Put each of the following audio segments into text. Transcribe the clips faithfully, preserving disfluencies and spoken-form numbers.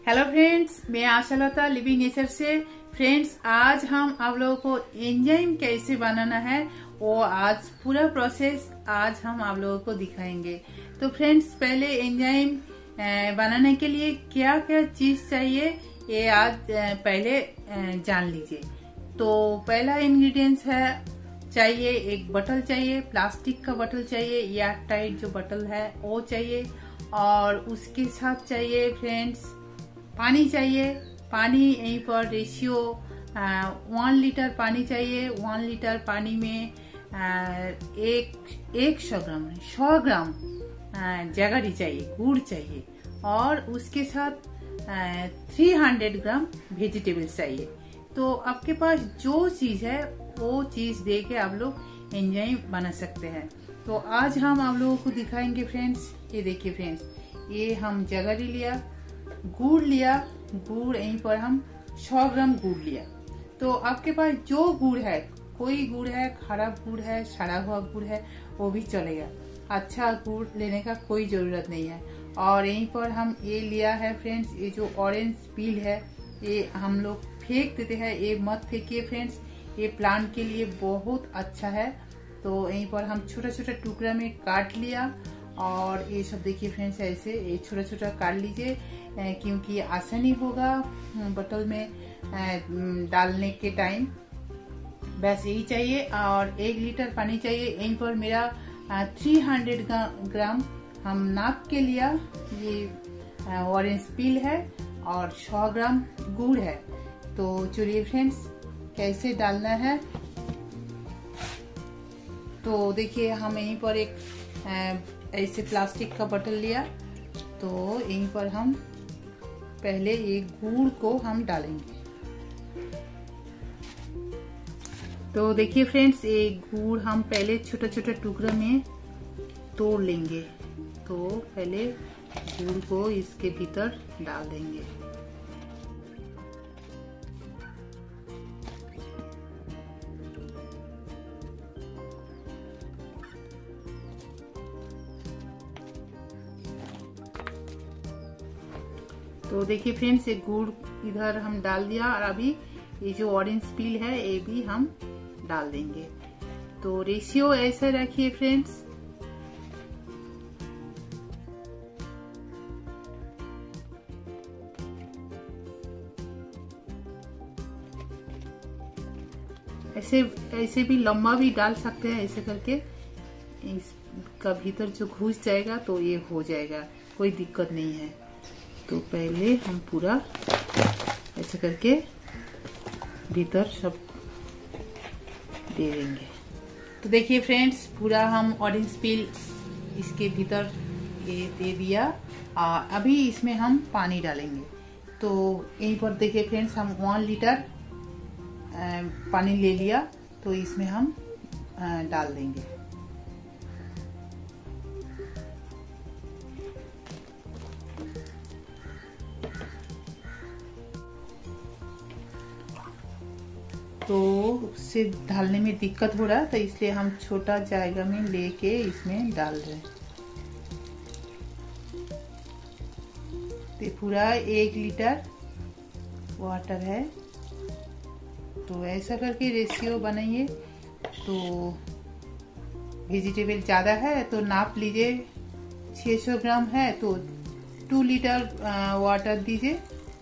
Hello friends, मैं Ashalata living nature से। Friends, आज हम आप लोगों को एंजाइम कैसे बनाना है वो आज पूरा प्रोसेस आज हम आप लोगों को दिखाएंगे। तो फ्रेंड्स, पहले एंजाइम बनाने के लिए क्या क्या चीज चाहिए ये आज पहले जान लीजिए। तो पहला इंग्रेडिएंट्स है चाहिए एक बटल चाहिए, प्लास्टिक का बटल चाहिए या टाइट जो बटल है वो चाहिए। और उसके साथ चाहिए फ्रेंड्स पानी चाहिए। पानी यहीं पर रेशियो वन लीटर पानी चाहिए। वन लीटर पानी में आ, एक एक सौ ग्राम सौ ग्राम जगरी चाहिए, गुड़ चाहिए। और उसके साथ थ्री हंड्रेड ग्राम वेजिटेबल्स चाहिए। तो आपके पास जो चीज है वो चीज दे के आप लोग एंजाइम बना सकते हैं। तो आज हम आप लोगों को दिखाएंगे फ्रेंड्स। ये देखिए फ्रेंड्स, ये हम जगरी लिया, गुड़ लिया। गुड़ यहीं पर हम सौ ग्राम गुड़ लिया। तो आपके पास जो गुड़ है, कोई गुड़ है, खराब गुड़ है, सड़ा हुआ गुड़ है, वो भी चलेगा। अच्छा गुड़ लेने का कोई जरूरत नहीं है। और यहीं पर हम ये लिया है फ्रेंड्स, ये जो ऑरेंज पील है ये हम लोग फेंक देते हैं, ये मत फेंकिए फ्रेंड्स, ये प्लांट के लिए बहुत अच्छा है। तो यहीं पर हम छोटा छोटा टुकड़ा में काट लिया। और ये सब देखिए फ्रेंड्स, ऐसे ये छोटा छोटा काट लीजिए क्योंकि आसानी होगा बोतल में डालने के टाइम। बस यही चाहिए। और एक लीटर पानी चाहिए। यहीं पर मेरा थ्री हंड्रेड ग्राम हम नाप के लिया। ये ऑरेंज पील है और सौ ग्राम गुड़ है। तो चलिए फ्रेंड्स, कैसे डालना है तो देखिए, हम यहीं पर एक ऐसे प्लास्टिक का बॉटल लिया। तो यहीं पर हम पहले ये गुड़ को हम डालेंगे। तो देखिए फ्रेंड्स, ये गुड़ हम पहले छोटा छोटा टुकड़ा में तोड़ लेंगे। तो पहले गुड़ को इसके भीतर डाल देंगे। तो देखिए फ्रेंड्स, ये गुड़ इधर हम डाल दिया। और अभी ये जो ऑरेंज पील है ये भी हम डाल देंगे। तो रेशियो ऐसे रखिए फ्रेंड्स। ऐसे ऐसे भी लंबा भी डाल सकते हैं, ऐसे करके इसका भीतर जो घुस जाएगा तो ये हो जाएगा, कोई दिक्कत नहीं है। तो पहले हम पूरा ऐसे करके भीतर सब दे देंगे। तो देखिए फ्रेंड्स, पूरा हम ऑरेंज पील इसके भीतर ये दे दिया। आ, अभी इसमें हम पानी डालेंगे। तो यहीं पर देखिए फ्रेंड्स, हम वन लीटर पानी ले लिया। तो इसमें हम डाल देंगे। तो उससे डालने में दिक्कत हो रहा है, तो इसलिए हम छोटा जायगा में लेके इसमें डाल रहे हैं। तो पूरा एक लीटर वाटर है। तो ऐसा करके रेशियो बनाइए। तो वेजिटेबल ज़्यादा है तो नाप लीजिए, छह सौ ग्राम है तो टू लीटर वाटर दीजिए,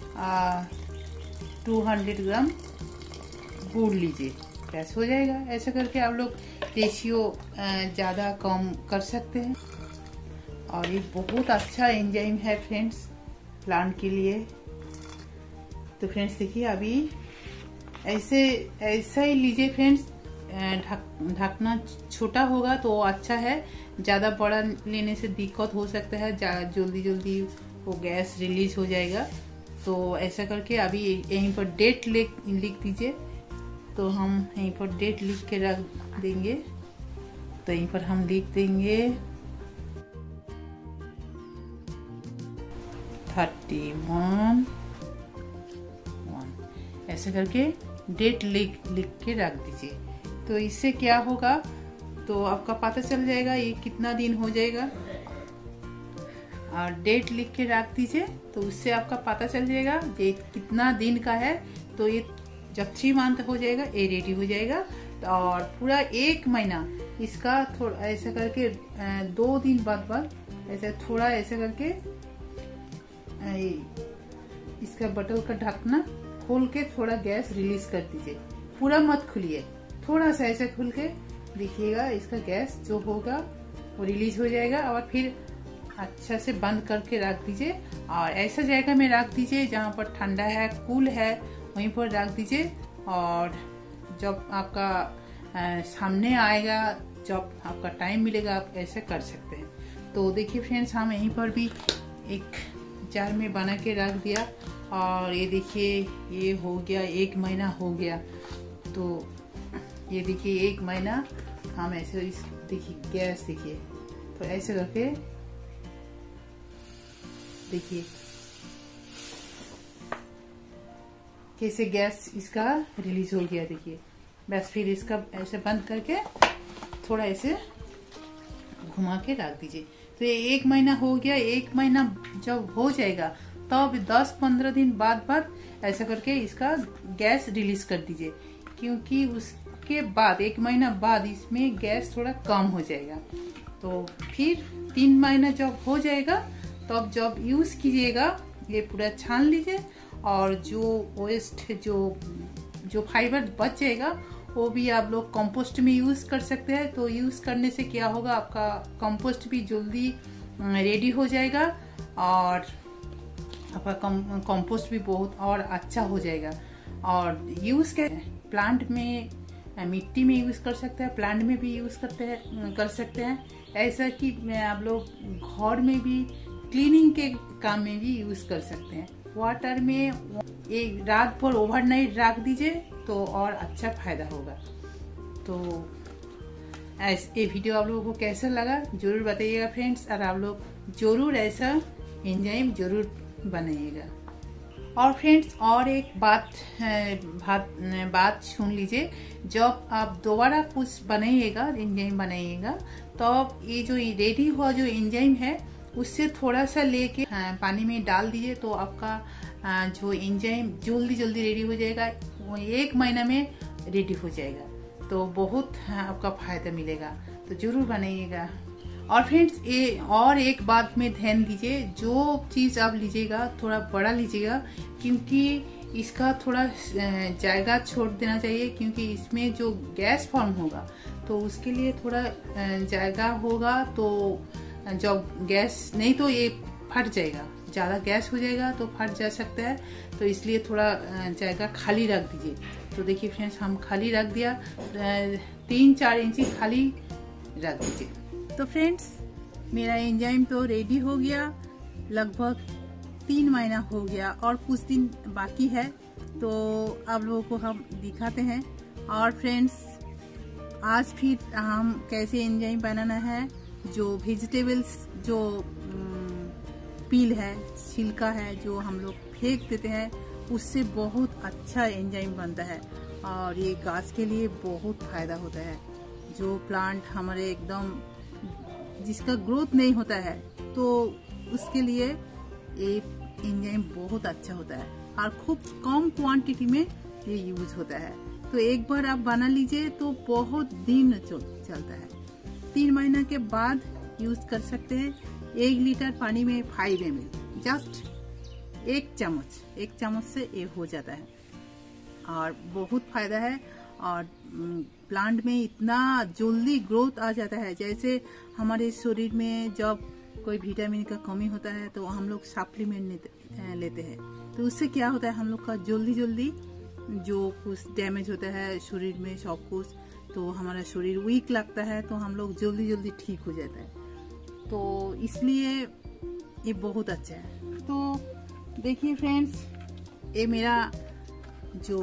टू हंड्रेड ग्राम गुड़ लीजिए, बस हो जाएगा। ऐसा करके आप लोग रेशियो ज़्यादा कम कर सकते हैं। और ये बहुत अच्छा एंजाइम है फ्रेंड्स प्लांट के लिए। तो फ्रेंड्स देखिए, अभी ऐसे ऐसा ही लीजिए फ्रेंड्स। ढक ढकना छोटा होगा तो अच्छा है, ज़्यादा बड़ा लेने से दिक्कत हो सकता है, जल्दी जल्दी वो गैस रिलीज हो जाएगा। तो ऐसा करके अभी यहीं पर डेट लिख लिख दीजिए। तो हम यहीं पर डेट लिख के रख देंगे। तो यहीं पर हम लिख देंगे थर्टी वन वन। ऐसे करके डेट लिख लिख के रख दीजिए। तो इससे क्या होगा, तो आपका पता चल जाएगा ये कितना दिन हो जाएगा। और डेट लिख के रख दीजिए, तो उससे आपका पता चल जाएगा ये कितना दिन का है। तो ये जब थ्री मंथ हो जाएगा ये रेडी हो जाएगा। और पूरा एक महीना इसका थोड़ा ऐसा करके दो दिन बाद बाद ऐसे थोड़ा ऐसे करके इसका बटल का ढकना खोल के थोड़ा गैस रिलीज कर दीजिए। पूरा मत खुलिए, थोड़ा सा ऐसे खुल के देखिएगा, इसका गैस जो होगा वो रिलीज हो जाएगा। और फिर अच्छा से बंद करके रख दीजिए और ऐसा जगह में रख दीजिए जहाँ पर ठंडा है, कूल है, वहीं पर रख दीजिए। और जब आपका आ, सामने आएगा, जब आपका टाइम मिलेगा, आप ऐसे कर सकते हैं। तो देखिए फ्रेंड्स, हम यहीं पर भी एक जार में बना के रख दिया और ये देखिए ये हो गया, एक महीना हो गया। तो ये देखिए एक महीना हम ऐसे इस देखिए गैस देखिए, तो ऐसे करके देखिए कैसे गैस इसका रिलीज हो गया। देखिए बस फिर इसका ऐसे बंद करके थोड़ा ऐसे घुमा के रख दीजिए। तो ये एक महीना हो गया। एक महीना जब हो जाएगा तब दस पंद्रह दिन बाद बाद ऐसा करके इसका गैस रिलीज कर दीजिए, क्योंकि उसके बाद एक महीना बाद इसमें गैस थोड़ा कम हो जाएगा। तो फिर तीन महीना जब हो जाएगा तब जब यूज कीजिएगा ये पूरा छान लीजिए और जो वेस्ट जो जो फाइबर बच जाएगा वो भी आप लोग कंपोस्ट में यूज कर सकते हैं। तो यूज करने से क्या होगा, आपका कंपोस्ट भी जल्दी रेडी हो जाएगा और आपका कंपोस्ट भी बहुत और अच्छा हो जाएगा। और यूज के प्लांट में, मिट्टी में यूज कर सकते हैं, प्लांट में भी यूज करते हैं कर सकते हैं। ऐसा कि आप लोग घर में भी क्लीनिंग के काम में भी यूज कर सकते हैं। वाटर में एक रात भर ओवरनाइट रख दीजिए तो और अच्छा फायदा होगा। तो ये वीडियो आप लोगों को कैसा लगा जरूर बताइएगा फ्रेंड्स, और आप लोग जरूर ऐसा एंजाइम जरूर बनाइएगा। और फ्रेंड्स और एक बात बात बात सुन लीजिए, जब आप दोबारा कुछ बनाइएगा, एंजाइम बनाइएगा, तो ये जो रेडी हुआ जो एंजाइम है उससे थोड़ा सा लेके पानी में डाल दीजिए, तो आपका जो एंजाइम जल्दी जल्दी रेडी हो जाएगा, वो एक महीना में रेडी हो जाएगा। तो बहुत आपका फायदा मिलेगा, तो जरूर बनाइएगा। और फ्रेंड्स ये और एक बात में ध्यान दीजिए, जो चीज़ आप लीजिएगा थोड़ा बड़ा लीजिएगा, क्योंकि इसका थोड़ा जगह छोड़ देना चाहिए, क्योंकि इसमें जो गैस फॉर्म होगा तो उसके लिए थोड़ा जगह होगा। तो जब गैस नहीं तो ये फट जाएगा, ज़्यादा गैस हो जाएगा तो फट जा सकता है। तो इसलिए थोड़ा जगह खाली रख दीजिए। तो देखिए फ्रेंड्स, हम खाली रख दिया, तीन चार इंची खाली रख दीजिए। तो फ्रेंड्स मेरा एंजाइम तो रेडी हो गया, लगभग तीन महीना हो गया और कुछ दिन बाकी है। तो आप लोगों को हम दिखाते हैं। और फ्रेंड्स आज फिर हम कैसे एंजाइम बनाना है, जो वेजिटेबल्स जो पील है, छिलका है, जो हम लोग फेंक देते हैं, उससे बहुत अच्छा एंजाइम बनता है और ये गाछ के लिए बहुत फायदा होता है। जो प्लांट हमारे एकदम जिसका ग्रोथ नहीं होता है तो उसके लिए ये एंजाइम बहुत अच्छा होता है और खूब कम क्वांटिटी में ये यूज होता है। तो एक बार आप बना लीजिए तो बहुत दिन चलता है। तीन महीना के बाद यूज कर सकते हैं। एक लीटर पानी में फाइव एम एल, जस्ट एक चम्मच एक चम्मच से ये हो जाता है और बहुत फायदा है। और प्लांट में इतना जल्दी ग्रोथ आ जाता है। जैसे हमारे शरीर में जब कोई विटामिन का कमी होता है तो हम लोग सप्लीमेंट लेते हैं, तो उससे क्या होता है, हम लोग का जल्दी जल्दी जो कुछ डैमेज होता है शरीर में सब कुछ, तो हमारा शरीर वीक लगता है, तो हम लोग जल्दी जल्दी ठीक हो जाता है। तो इसलिए ये बहुत अच्छा है। तो देखिए फ्रेंड्स, ये मेरा जो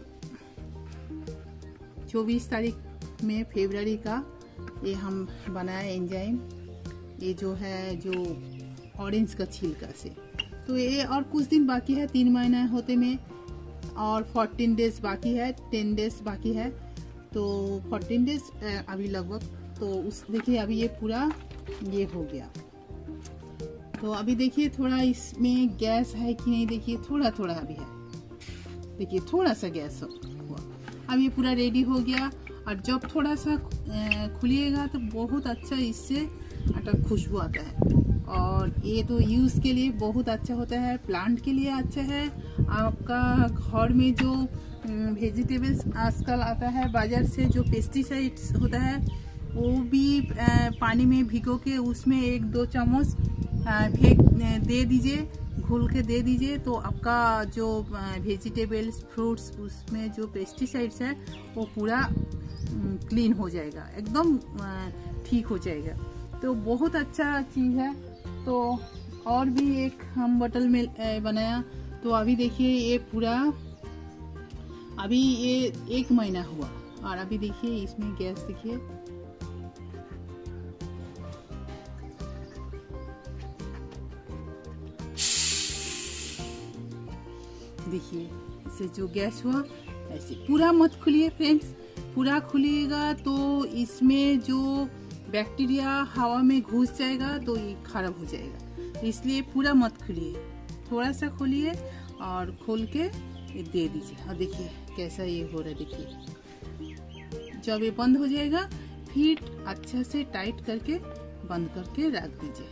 चौबीस तारीख में फरवरी का ये हम बनाए एंजाइम, ये जो है जो ऑरेंज का छिलका से। तो ये और कुछ दिन बाकी है, तीन महीना होते में और फोर्टीन डेज बाकी है, टेन डेज बाकी है। तो फोर्टीन डेज अभी लगभग, तो उस देखिए अभी ये पूरा ये हो गया, तो अभी देखिए थोड़ा इसमें गैस है कि नहीं, देखिए थोड़ा थोड़ा अभी है, देखिए थोड़ा सा गैस हुआ। अब ये पूरा रेडी हो गया। और जब थोड़ा सा खुलिएगा तो बहुत अच्छा इससे आटा खुशबू आता है। और ये तो यूज़ के लिए बहुत अच्छा होता है, प्लांट के लिए अच्छा है। आपका घर में जो वेजिटेबल्स आजकल आता है बाजार से, जो पेस्टिसाइड्स होता है, वो भी पानी में भिगो के उसमें एक दो चम्मच फेंक दे दीजिए, घोल के दे दीजिए। तो आपका जो वेजिटेबल्स फ्रूट्स उसमें जो पेस्टिसाइड्स है वो पूरा क्लीन हो जाएगा, एकदम ठीक हो जाएगा। तो बहुत अच्छा चीज़ है। तो और भी एक हम बटल में बनाया। तो अभी देखिए ये पूरा अभी ये एक महीना हुआ। और अभी देखिए इसमें गैस देखिए, देखिए इससे जो गैस हुआ ऐसे पूरा मत खुलिए फ्रेंड्स। पूरा खुलिएगा तो इसमें जो बैक्टीरिया हवा में घुस जाएगा तो ये खराब हो जाएगा। इसलिए पूरा मत खोलिए, थोड़ा सा खोलिए और खोल के ये दे दीजिए। और देखिए कैसा ये हो रहा है। देखिए जब ये बंद हो जाएगा फिर अच्छा से टाइट करके बंद करके रख दीजिए।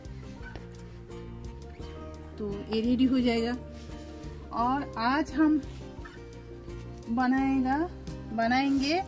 तो ये रेडी हो जाएगा। और आज हम बनाएगा बनाएंगे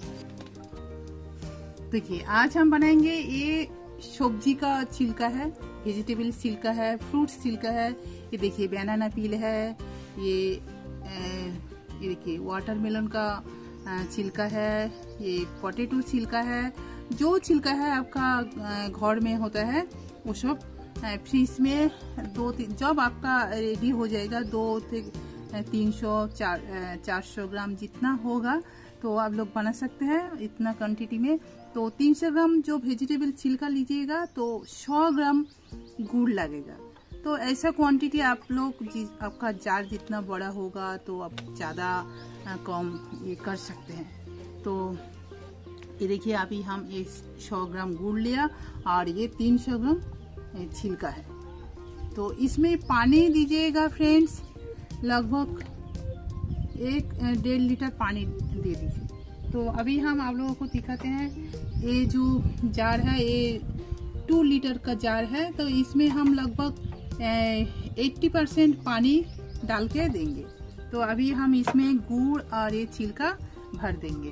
देखिए आज हम बनाएंगे ये सब्जी का छिलका है, वेजिटेबल छिलका है, फ्रूट्स छिलका है। ये देखिए बनाना पील है, ये ये देखिए वाटरमेलन का छिलका है, ये पोटैटो छिलका है। जो छिलका है आपका घर में होता है वो सब फ्रीज में दो तीन जब आपका रेडी हो जाएगा, दो तीन सौ चार चार सौ ग्राम जितना होगा तो आप लोग बना सकते हैं इतना क्वांटिटी में। तो तीन सौ ग्राम जो वेजिटेबल छिलका लीजिएगा तो सौ ग्राम गुड़ लगेगा। तो ऐसा क्वांटिटी आप लोग आपका जार जितना बड़ा होगा तो आप ज़्यादा कम ये कर सकते हैं। तो ये देखिए अभी हम ये सौ ग्राम गुड़ लिया और ये तीन सौ ग्राम छिलका है। तो इसमें पानी दीजिएगा फ्रेंड्स, लगभग एक डेढ़ लीटर पानी दे दीजिए। तो अभी हम आप लोगों को दिखाते हैं। ये जो जार है ये टू लीटर का जार है। तो इसमें हम लगभग अस्सी परसेंट पानी डाल के देंगे। तो अभी हम इसमें गुड़ और ये छिलका भर देंगे।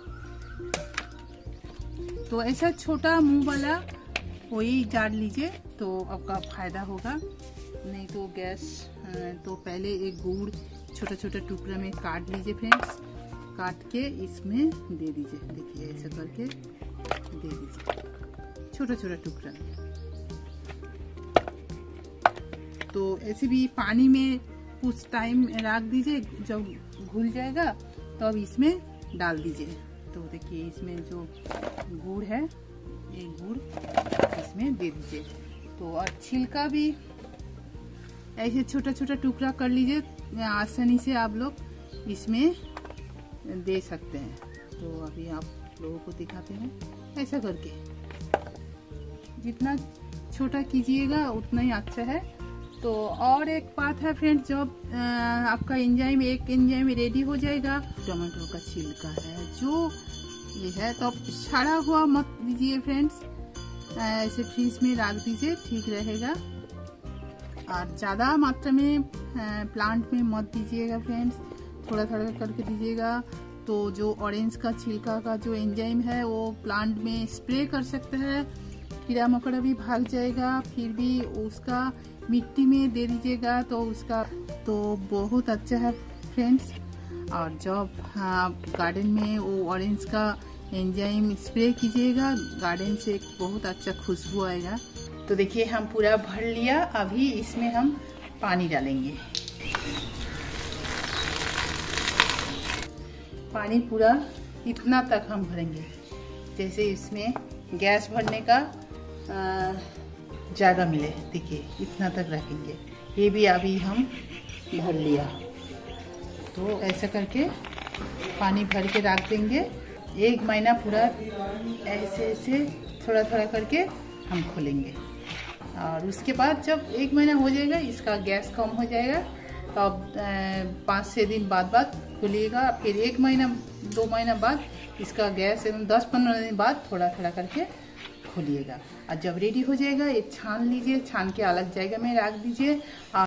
तो ऐसा छोटा मुंह वाला वही जार लीजिए तो आपका फायदा होगा। नहीं तो गैस तो पहले एक गुड़ छोटा छोटा टुकड़ा में काट लीजिए फ्रेंड्स, काट के इसमें दे दीजिए। देखिए ऐसा करके दे दीजिए छोटा छोटा टुकड़ा। तो ऐसे भी पानी में कुछ टाइम रख दीजिए, जब घुल जाएगा तो अब इसमें डाल दीजिए। तो देखिए इसमें जो गुड़ है ये गुड़ इसमें दे दीजिए। तो और छिलका भी ऐसे छोटा छोटा टुकड़ा कर लीजिए, आसानी से आप लोग इसमें दे सकते हैं। तो अभी आप लोगों को दिखाते हैं ऐसा करके। जितना छोटा कीजिएगा उतना ही अच्छा है। तो और एक बात है फ्रेंड्स, जब आपका एंजाइम एक एंजाइम रेडी हो जाएगा, टमाटो का छिलका है जो ये है तो सड़ा हुआ मत दीजिए फ्रेंड्स, ऐसे फ्रीज में रख दीजिए, ठीक रहेगा। और ज़्यादा मात्रा में प्लांट में मत दीजिएगा फ्रेंड्स, थोड़ा थोड़ा करके दीजिएगा। तो जो ऑरेंज का छिलका का जो एंजाइम है वो प्लांट में स्प्रे कर सकते हैं, कीड़ा मकोड़ा भी भाग जाएगा। फिर भी उसका मिट्टी में दे दीजिएगा तो उसका तो बहुत अच्छा है फ्रेंड्स। और जब आप गार्डन में वो ऑरेंज का एंजाइम स्प्रे कीजिएगा, गार्डन से एक बहुत अच्छा खुशबू आएगा। तो देखिए हम पूरा भर लिया। अभी इसमें हम पानी डालेंगे। पानी पूरा इतना तक हम भरेंगे, जैसे इसमें गैस भरने का जगह मिले। देखिए इतना तक रखेंगे। ये भी अभी हम भर लिया। तो ऐसा करके पानी भर के रख देंगे। एक महीना पूरा ऐसे ऐसे थोड़ा थोड़ा करके हम खोलेंगे। और उसके बाद जब एक महीना हो जाएगा, इसका गैस कम हो जाएगा, तो अब पाँच छः दिन बाद बाद खुलिएगा। फिर एक महीना दो महीना बाद इसका गैस दस पंद्रह दिन बाद थोड़ा थोड़ा करके खोलिएगा। और जब रेडी हो जाएगा ये छान लीजिए, छान के अलग जगह में रख दीजिए।